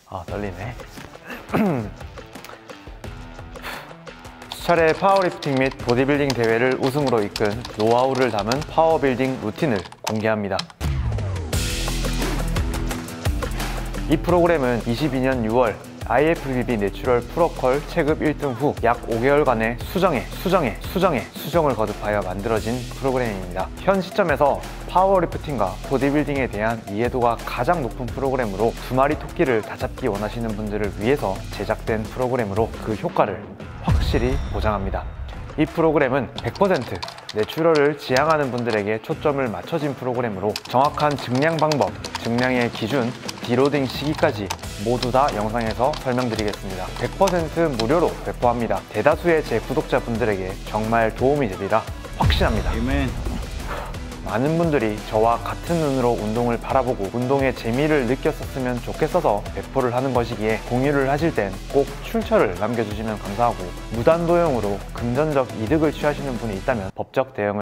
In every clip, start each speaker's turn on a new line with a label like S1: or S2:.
S1: 아, 떨리네. 수차례 파워리프팅 및 보디빌딩 대회를 우승으로 이끈 노하우를 담은 파워빌딩 루틴을 공개합니다. 이 프로그램은 22년 6월 IFBB 내추럴 프로컬 체급 1등 후 약 5개월간의 수정을 거듭하여 만들어진 프로그램입니다. 현 시점에서 파워리프팅과 보디빌딩에 대한 이해도가 가장 높은 프로그램으로 두 마리 토끼를 다 잡기 원하시는 분들을 위해서 제작된 프로그램으로 그 효과를 확실히 보장합니다. 이 프로그램은 100% 내추럴을 지향하는 분들에게 초점을 맞춰진 프로그램으로 정확한 증량 방법, 증량의 기준, 디로딩 시기까지 모두 다 영상에서 설명드리겠습니다. 100% 무료로 배포합니다. 대다수의 제 구독자분들에게 정말 도움이 되리라 확신합니다.
S2: 아멘.
S1: 많은 분들이 저와 같은 눈으로 운동을 바라보고 운동의 재미를 느꼈었으면 좋겠어서 배포를 하는 것이기에 공유를 하실 땐 꼭 출처를 남겨주시면 감사하고, 무단도용으로 금전적 이득을 취하시는 분이 있다면 법적 대응을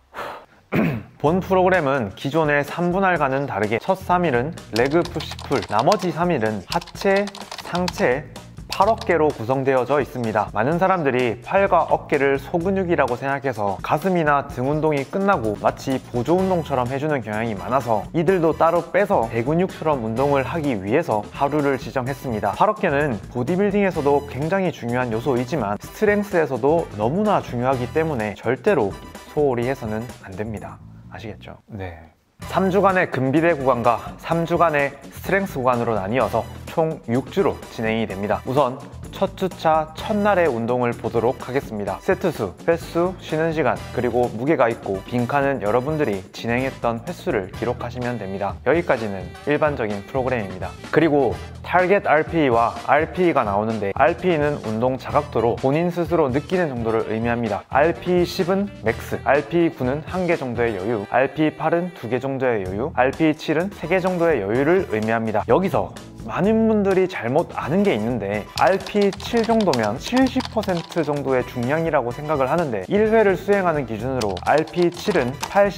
S1: 본 프로그램은 기존의 3분할과는 다르게 첫 3일은 레그 푸시풀, 나머지 3일은 하체, 상체, 팔 어깨로 구성되어져 있습니다. 많은 사람들이 팔과 어깨를 소근육이라고 생각해서 가슴이나 등 운동이 끝나고 마치 보조 운동처럼 해주는 경향이 많아서 이들도 따로 빼서 대근육처럼 운동을 하기 위해서 하루를 지정했습니다. 팔 어깨는 보디빌딩에서도 굉장히 중요한 요소이지만 스트렝스에서도 너무나 중요하기 때문에 절대로 소홀히 해서는 안 됩니다. 아시겠죠? 네. 3주간의 근비대 구간과 3주간의 스트렝스 구간으로 나뉘어서 총 6주로 진행이 됩니다. 우선 첫 주차 첫날의 운동을 보도록 하겠습니다. 세트수, 횟수, 쉬는 시간, 그리고 무게가 있고 빈칸은 여러분들이 진행했던 횟수를 기록하시면 됩니다. 여기까지는 일반적인 프로그램입니다. 그리고 타겟 RPE와 RPE가 나오는데, RPE는 운동 자각도로 본인 스스로 느끼는 정도를 의미합니다. RPE 10은 맥스, RPE 9는 1개 정도의 여유, RPE 8은 2개 정도의 여유, RPE 7은 3개 정도의 여유를 의미합니다. 여기서 많은 분들이 잘못 아는 게 있는데, RPE 7 정도면 70% 정도의 중량이라고 생각을 하는데 1회를 수행하는 기준으로 RPE 7은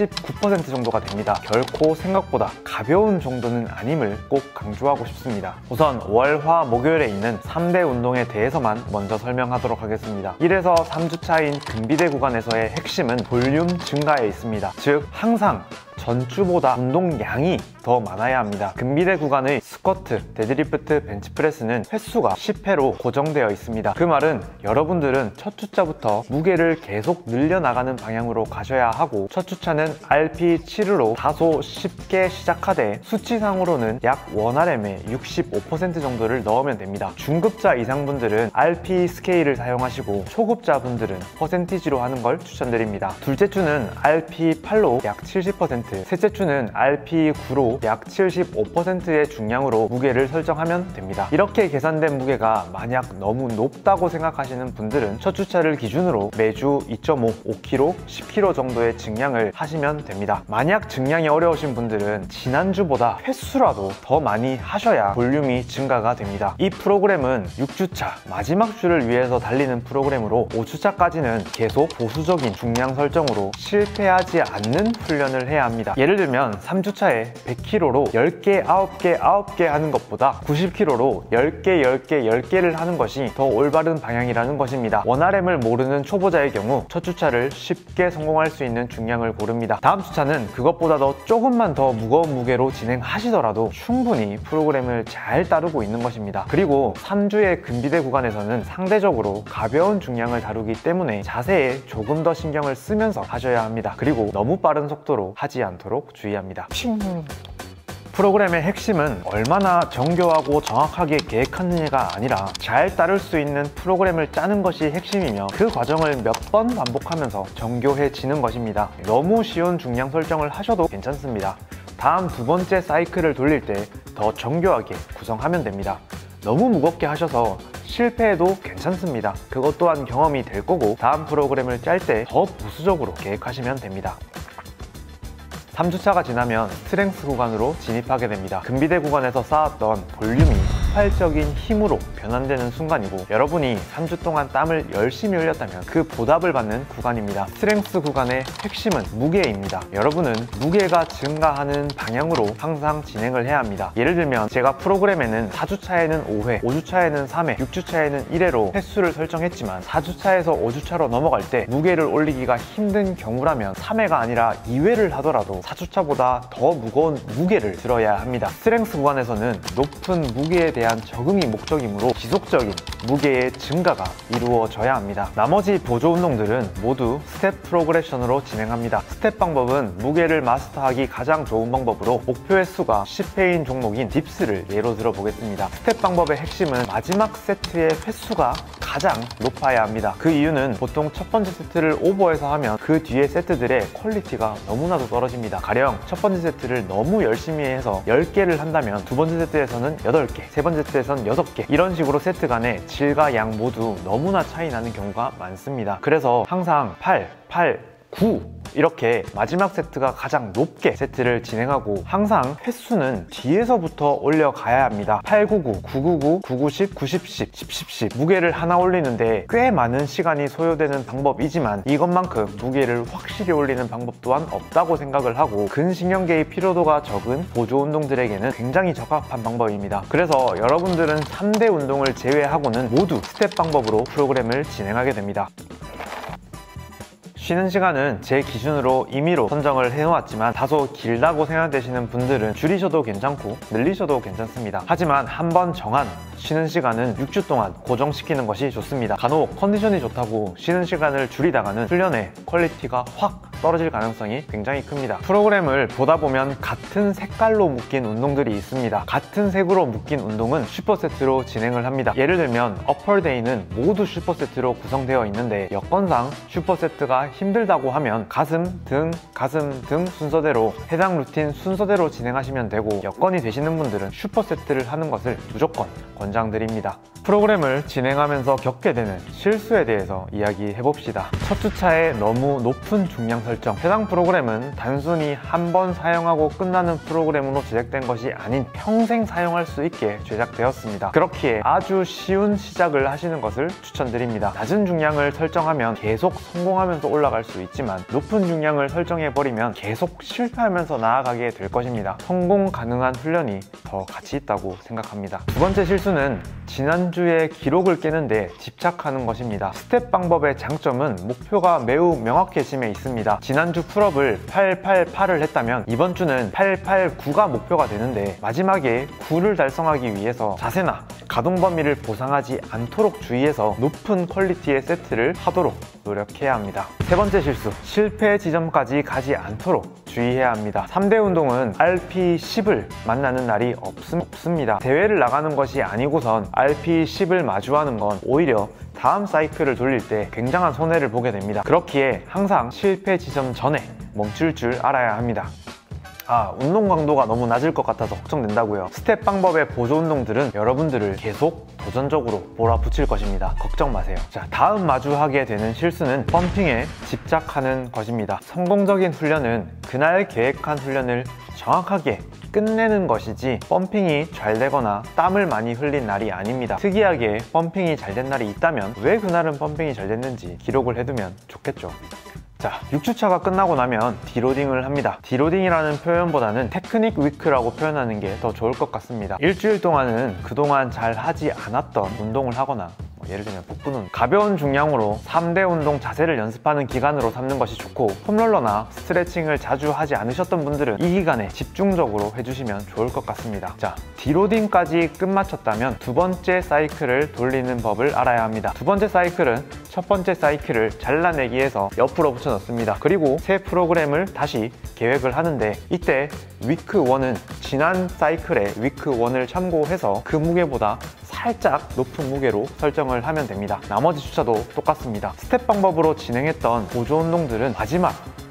S1: 89% 정도가 됩니다. 결코 생각보다 가벼운 정도는 아님을 꼭 강조하고 싶습니다. 우선 월, 화, 목요일에 있는 3대 운동에 대해서만 먼저 설명하도록 하겠습니다. 1에서 3주차인 근비대 구간에서의 핵심은 볼륨 증가에 있습니다. 즉 항상 전주보다 운동량이 더 많아야 합니다. 근비대 구간의 스쿼트, 데드리프트, 벤치프레스는 횟수가 10회로 고정되어 있습니다. 그 말은 여러분들은 첫 주차부터 무게를 계속 늘려나가는 방향으로 가셔야 하고, 첫 주차는 RPE 7으로 다소 쉽게 시작하되 수치상으로는 약 1RM의 65% 정도를 넣으면 됩니다. 중급자 이상 분들은 RPE 스케일을 사용하시고 초급자분들은 퍼센티지로 하는 걸 추천드립니다. 둘째 주는 RPE 8로 약 70%, 셋째 주는 RPE 9로 약 75%의 중량으로 무게를 설정하면 됩니다. 이렇게 계산된 무게가 만약 너무 높다고 생각하시는 분들은 첫 주차를 기준으로 매주 2.5, 5kg, 10kg 정도의 증량을 하시면 됩니다. 만약 증량이 어려우신 분들은 지난주보다 횟수라도 더 많이 하셔야 볼륨이 증가가 됩니다. 이 프로그램은 6주차 마지막 주를 위해서 달리는 프로그램으로 5주차까지는 계속 보수적인 중량 설정으로 실패하지 않는 훈련을 해야 합니다. 예를 들면 3주차에 100kg로 10개, 9개 하는 것보다 90kg로 10개를 하는 것이 더 올바른 방향이라는 것입니다. 1RM을 모르는 초보자의 경우 첫 주차를 쉽게 성공할 수 있는 중량을 고릅니다. 다음 주차는 그것보다 조금만 더 무거운 무게로 진행하시더라도 충분히 프로그램을 잘 따르고 있는 것입니다. 그리고 3주의 근비대 구간에서는 상대적으로 가벼운 중량을 다루기 때문에 자세에 조금 더 신경을 쓰면서 하셔야 합니다. 그리고 너무 빠른 속도로 하지 않도록 주의합니다. 프로그램의 핵심은 얼마나 정교하고 정확하게 계획하느냐가 아니라 잘 따를 수 있는 프로그램을 짜는 것이 핵심이며, 그 과정을 몇 번 반복하면서 정교해지는 것입니다. 너무 쉬운 중량 설정을 하셔도 괜찮습니다. 다음 두 번째 사이클을 돌릴 때 더 정교하게 구성하면 됩니다. 너무 무겁게 하셔서 실패해도 괜찮습니다. 그것 또한 경험이 될 거고, 다음 프로그램을 짤 때 더 보수적으로 계획하시면 됩니다. 3주차가 지나면 스트렝스 구간으로 진입하게 됩니다. 근비대 구간에서 쌓았던 볼륨이 폭발적인 힘으로 변환되는 순간이고, 여러분이 3주 동안 땀을 열심히 흘렸다면 그 보답을 받는 구간입니다. 스트렝스 구간의 핵심은 무게입니다. 여러분은 무게가 증가하는 방향으로 항상 진행을 해야 합니다. 예를 들면 제가 프로그램에는 4주차에는 5회, 5주차에는 3회, 6주차에는 1회로 횟수를 설정했지만 4주차에서 5주차로 넘어갈 때 무게를 올리기가 힘든 경우라면 3회가 아니라 2회를 하더라도 4주차보다 더 무거운 무게를 들어야 합니다. 스트렝스 구간에서는 높은 무게에 대한 적응이 목적이므로 지속적인 무게의 증가가 이루어져야 합니다. 나머지 보조 운동들은 모두 스텝 프로그레션으로 진행합니다. 스텝 방법은 무게를 마스터하기 가장 좋은 방법으로 목표 횟수가 10회인 종목인 딥스를 예로 들어보겠습니다. 스텝 방법의 핵심은 마지막 세트의 횟수가 가장 높아야 합니다. 그 이유는 보통 첫 번째 세트를 오버해서 하면 그 뒤에 세트들의 퀄리티가 너무나도 떨어집니다. 가령 첫 번째 세트를 너무 열심히 해서 10개를 한다면 두 번째 세트에서는 8개, 세 번째 세트에서는 6개, 이런 식으로 세트 간의 질과 양 모두 너무나 차이 나는 경우가 많습니다. 그래서 항상 8, 9 이렇게 마지막 세트가 가장 높게 세트를 진행하고, 항상 횟수는 뒤에서부터 올려가야 합니다. 899, 999, 990, 90, 10, 10, 10, 10 무게를 하나 올리는데 꽤 많은 시간이 소요되는 방법이지만 이것만큼 무게를 확실히 올리는 방법 또한 없다고 생각을 하고, 근신경계의 피로도가 적은 보조 운동들에게는 굉장히 적합한 방법입니다. 그래서 여러분들은 3대 운동을 제외하고는 모두 스텝 방법으로 프로그램을 진행하게 됩니다. 쉬는 시간은 제 기준으로 임의로 선정을 해놓았지만 다소 길다고 생각되시는 분들은 줄이셔도 괜찮고 늘리셔도 괜찮습니다. 하지만 한번 정한 쉬는 시간은 6주 동안 고정시키는 것이 좋습니다. 간혹 컨디션이 좋다고 쉬는 시간을 줄이다가는 훈련의 퀄리티가 확 떨어질 가능성이 굉장히 큽니다. 프로그램을 보다 보면 같은 색깔로 묶인 운동들이 있습니다. 같은 색으로 묶인 운동은 슈퍼세트로 진행을 합니다. 예를 들면 어퍼데이는 모두 슈퍼세트로 구성되어 있는데, 여건상 슈퍼세트가 힘들다고 하면 가슴, 등 순서대로 해당 루틴 순서대로 진행하시면 되고, 여건이 되시는 분들은 슈퍼세트를 하는 것을 무조건 권장드립니다. 프로그램을 진행하면서 겪게 되는 실수에 대해서 이야기해봅시다. 첫 주차에 너무 높은 중량 설정. 해당 프로그램은 단순히 한 번 사용하고 끝나는 프로그램으로 제작된 것이 아닌 평생 사용할 수 있게 제작되었습니다. 그렇기에 아주 쉬운 시작을 하시는 것을 추천드립니다. 낮은 중량을 설정하면 계속 성공하면서 올라갈 수 있지만 높은 중량을 설정해버리면 계속 실패하면서 나아가게 될 것입니다. 성공 가능한 훈련이 더 가치 있다고 생각합니다. 두 번째 실수는 지난주의 기록을 깨는데 집착하는 것입니다. 스텝 방법의 장점은 목표가 매우 명확해짐에 있습니다. 지난주 풀업을 888을 했다면 이번 주는 889가 목표가 되는데, 마지막에 9를 달성하기 위해서 자세나 가동 범위를 보상하지 않도록 주의해서 높은 퀄리티의 세트를 하도록 노력해야 합니다. 세 번째 실수, 실패 지점까지 가지 않도록 주의해야 합니다. 3대 운동은 RP10을 만나는 날이 없습니다. 대회를 나가는 것이 아니고선 RP10을 마주하는 건 오히려 다음 사이클을 돌릴 때 굉장한 손해를 보게 됩니다. 그렇기에 항상 실패 지점 전에 멈출 줄 알아야 합니다. 운동 강도가 너무 낮을 것 같아서 걱정된다고요? 스텝 방법의 보조 운동들은 여러분들을 계속 도전적으로 몰아붙일 것입니다. 걱정 마세요. 자, 다음 마주하게 되는 실수는 펌핑에 집착하는 것입니다. 성공적인 훈련은 그날 계획한 훈련을 정확하게 끝내는 것이지 펌핑이 잘 되거나 땀을 많이 흘린 날이 아닙니다. 특이하게 펌핑이 잘 된 날이 있다면 왜 그날은 펌핑이 잘 됐는지 기록을 해두면 좋겠죠. 자, 6주차가 끝나고 나면 디로딩을 합니다. 디로딩이라는 표현보다는 테크닉 위크라고 표현하는 게 더 좋을 것 같습니다. 일주일 동안은 그동안 잘 하지 않았던 운동을 하거나, 예를 들면 복부는 가벼운 중량으로 3대 운동 자세를 연습하는 기간으로 삼는 것이 좋고, 폼롤러나 스트레칭을 자주 하지 않으셨던 분들은 이 기간에 집중적으로 해주시면 좋을 것 같습니다. 자, 디로딩까지 끝마쳤다면 두 번째 사이클을 돌리는 법을 알아야 합니다. 두 번째 사이클은 첫 번째 사이클을 잘라내기 위해서 옆으로 붙여 넣습니다. 그리고 새 프로그램을 다시 계획을 하는데, 이때 위크 1은 지난 사이클의 위크 1을 참고해서 그 무게보다 살짝 높은 무게로 설정을 하면 됩니다. 나머지 주차도 똑같습니다. 스텝 방법으로 진행했던 보조 운동들은 마지막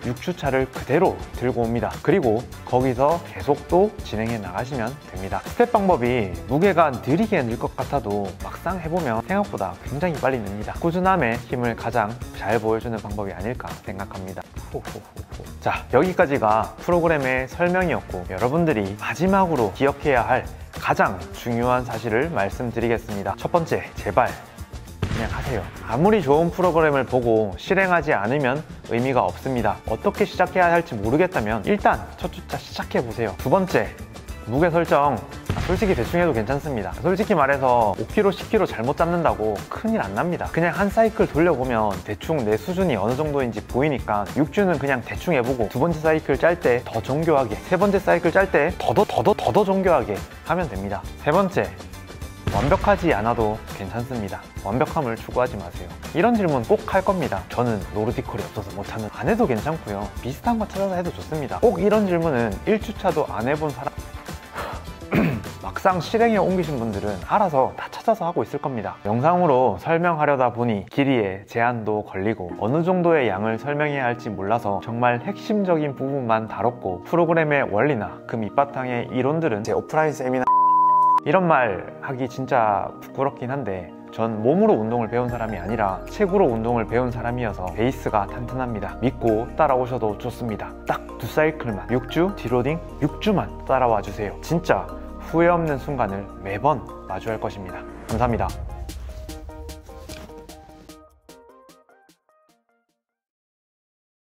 S1: 6주차를 그대로 들고 옵니다. 그리고 거기서 계속 또 진행해 나가시면 됩니다. 스텝 방법이 무게가 느리게 늘 것 같아도 막상 해보면 생각보다 굉장히 빨리 늡니다. 꾸준함의 힘을 가장 잘 보여주는 방법이 아닐까 생각합니다. 자, 여기까지가 프로그램의 설명이었고, 여러분들이 마지막으로 기억해야 할 가장 중요한 사실을 말씀드리겠습니다. 첫 번째, 제발 그냥 하세요. 아무리 좋은 프로그램을 보고 실행하지 않으면 의미가 없습니다. 어떻게 시작해야 할지 모르겠다면 일단 첫 주차 시작해보세요. 두 번째, 무게 설정 솔직히 대충 해도 괜찮습니다. 솔직히 말해서 5kg, 10kg 잘못 잡는다고 큰일 안 납니다. 그냥 한 사이클 돌려보면 대충 내 수준이 어느 정도인지 보이니까 6주는 그냥 대충 해보고 두 번째 사이클 짤 때 더 정교하게, 세 번째 사이클 짤 때 더 정교하게 하면 됩니다. 세 번째, 완벽하지 않아도 괜찮습니다. 완벽함을 추구하지 마세요. 이런 질문 꼭 할 겁니다. 저는 노르디컬이 없어서 못하는. 안 해도 괜찮고요. 비슷한 거 찾아서 해도 좋습니다. 꼭 이런 질문은 1주차도 안 해본 사람 막상 실행에 옮기신 분들은 알아서 다 찾아서 하고 있을 겁니다. 영상으로 설명하려다 보니 길이에 제한도 걸리고 어느 정도의 양을 설명해야 할지 몰라서 정말 핵심적인 부분만 다뤘고, 프로그램의 원리나 그 밑바탕의 이론들은 제 오프라인 세미나 이런 말 하기 진짜 부끄럽긴 한데, 전 몸으로 운동을 배운 사람이 아니라 책으로 운동을 배운 사람이어서 베이스가 탄탄합니다. 믿고 따라오셔도 좋습니다. 딱 2사이클만, 6주 디로딩 6주만 따라와 주세요. 진짜 후회 없는 순간을 매번 마주할 것입니다. 감사합니다.